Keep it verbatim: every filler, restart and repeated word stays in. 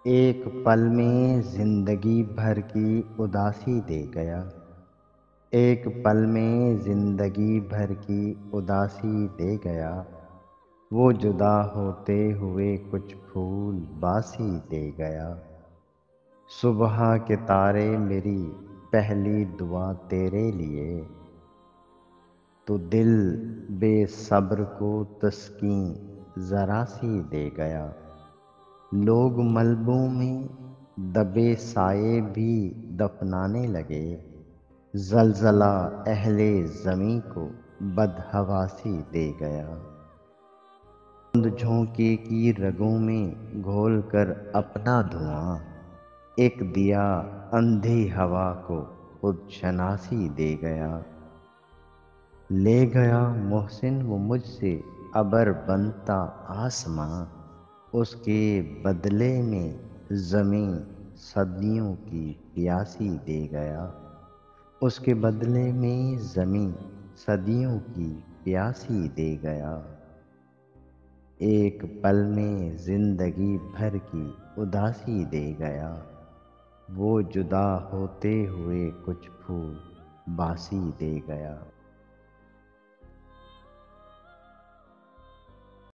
ایک پل میں زندگی بھر کی اداسی دے گیا، ایک پل میں زندگی بھر کی اداسی دے گیا، وہ جدا ہوتے ہوئے کچھ پھول باسی دے گیا۔ صبح کے تارے میری پہلی دعا تیرے لیے، تو دل بے صبر کو تسکین ذرا سی دے گیا۔ لوگ ملبوں میں دبے سائے بھی دفنانے لگے، زلزلہ اہل زمیں کو بدحواسی دے گیا۔ دھند جھونکے کی رگوں میں گھول کر اپنا دھواں، ایک دیا اندھی ہوا کو خود شناسی دے گیا۔ لے گیا محسن وہ مجھ سے ابر بنتا آسماں، اس کے بدلے میں زمیں صدیوں کی پیاسی دے گیا، اس کے بدلے میں زمیں صدیوں کی پیاسی دے گیا۔ ایک پل میں زندگی بھر کی اداسی دے گیا، وہ جدا ہوتے ہوئے کچھ پھول باسی دے گیا۔